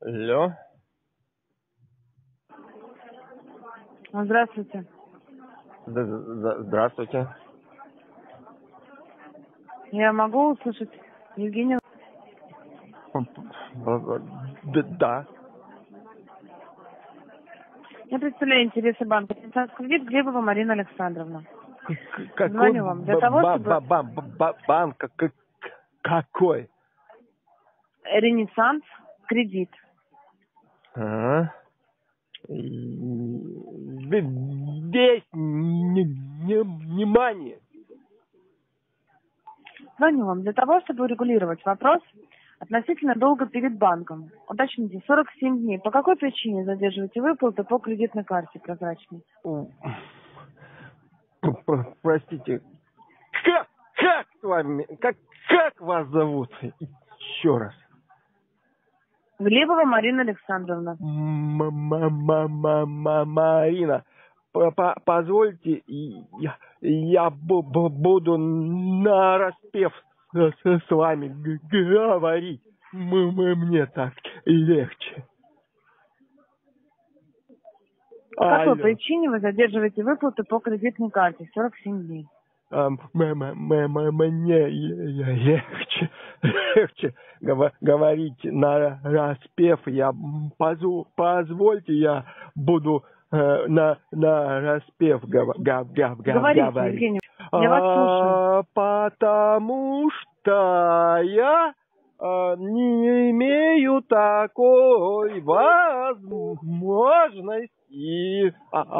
Алло. Здравствуйте. Здравствуйте. Я могу услышать Евгения? Да. Я представляю интересы банка. Ренессанс Кредит, Глебова Марина Александровна. Какой Звоню вам для того, чтобы... банк? Какой? Ренессанс Кредит. Здесь внимание. Звоню вам для того, чтобы урегулировать вопрос относительно долга перед банком. Уточните, 47 дней. По какой причине задерживаете выплаты по кредитной карте прозрачной? Простите. Как с вами? Как вас зовут? Еще раз. Глебова Марина Александровна. Марина, позвольте, я буду нараспев с вами говорить. Мне так легче. По какой причине вы задерживаете выплаты по кредитной карте 47 дней? Мне легче говорить на распев. Позвольте, я буду на распев Говорите, говорить. Евгений, я вас слушаю. Потому что я не имею такой возможности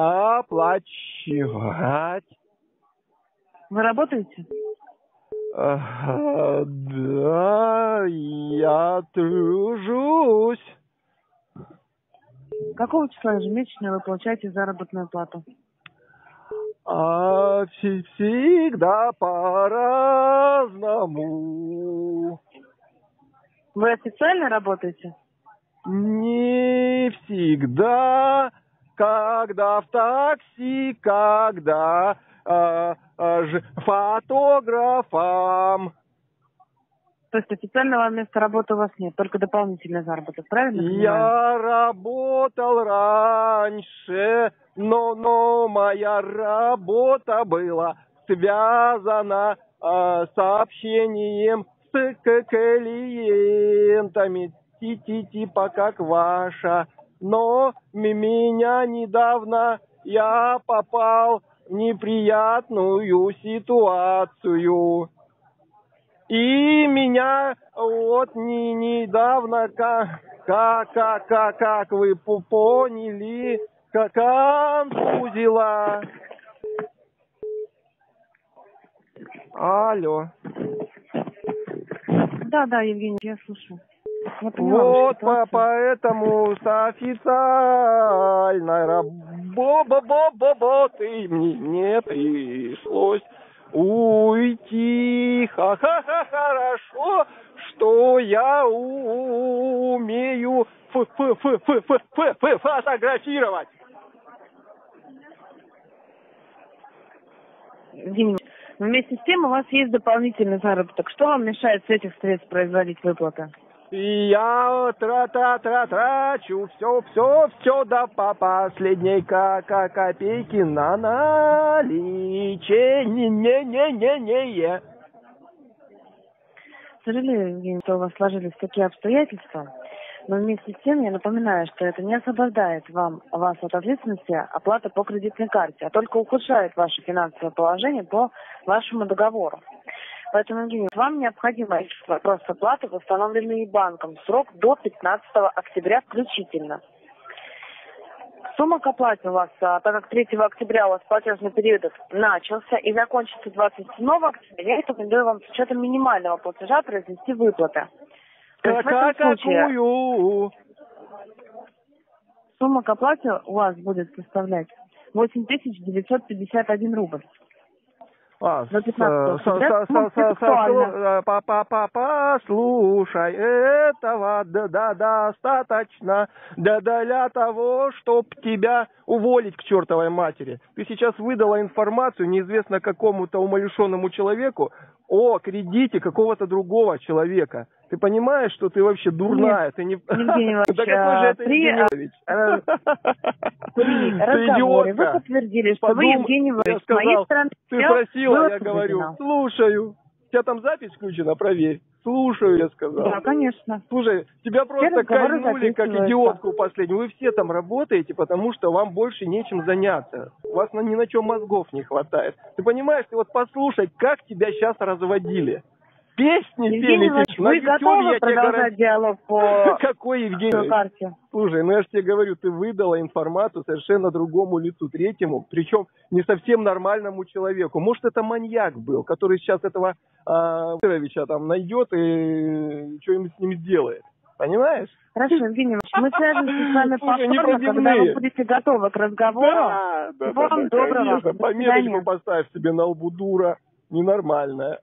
оплачивать. Вы работаете? Да, я тружусь. Какого числа ежемесячно вы получаете заработную плату? Всегда по-разному. Вы официально работаете? Не всегда, когда в такси, когда фотографом. То есть официального места работы у вас нет, только дополнительный заработок, правильно понимаю? Я работал раньше, но моя работа была связана с общением с клиентами, типа как ваша. Но меня недавно я попал в неприятную ситуацию. И меня вот недавно, как вы поняли, контузило. Алло. Да, Евгений, я слушаю. Я поняла Вот поэтому с официальной работы мне пришлось уйти. Хорошо, что я умею фотографировать. Евгений, вместе с тем у вас есть дополнительный заработок. Что вам мешает с этих средств производить выплаты? Я трачу все до последней копейки на наличие. Сожалею, Евгений, что у вас сложились такие обстоятельства, но вместе с тем я напоминаю, что это не освобождает вас от ответственности оплаты по кредитной карте, а только ухудшает ваше финансовое положение по вашему договору. Поэтому, Евгений, вам необходимо решить вопрос оплаты, восстановленный банком, срок до 15 октября включительно. Сумма к оплате у вас, так как 3 октября у вас платежный период начался и закончится 27 октября, я рекомендую вам с учетом минимального платежа произвести выплаты. Какую? Сумма к оплате у вас будет составлять 8951 рубль. Послушай, этого достаточно для того, чтобы тебя уволить к чертовой матери. Ты сейчас выдала информацию неизвестно какому-то умалишенному человеку, о кредите какого-то другого человека. Ты понимаешь, что ты вообще дурная? Нет, ты не... Евгений Иванович, Да какой же это Евгений Иванович? При Ты разговоре вы идиотка. подтвердили, что вы, Евгений Я Иванович, с сказал, моей стороны ты всё просила, было я говорю, соблюдено. слушаю. У тебя там запись включена, проверь. Слушаю, я сказал. Да, конечно. Слушай, тебя просто разговоры кольнули, как записываются. идиотку последнюю. Вы все там работаете, потому что вам больше нечем заняться. У вас ни на чем мозгов не хватает. Ты понимаешь, ты вот послушай, как тебя сейчас разводили. Песни Евгений пели. Иванович, На вы Ютубе готовы я тебе продолжать диалог по Какой Евгений? карте? Слушай, ну я же тебе говорю, ты выдала информацию совершенно другому лицу, третьему, причем не совсем нормальному человеку. Может, это маньяк был, который сейчас этого Пировича там найдет и что-нибудь с ним сделает. Понимаешь? Хорошо, Евгений Иванович, мы свяжемся с вами Слушай, повторно, когда вы будете готовы к разговору. Да, Вам доброго. конечно. До Пометочку свидания. поставь себе на лбу, дура, ненормальная.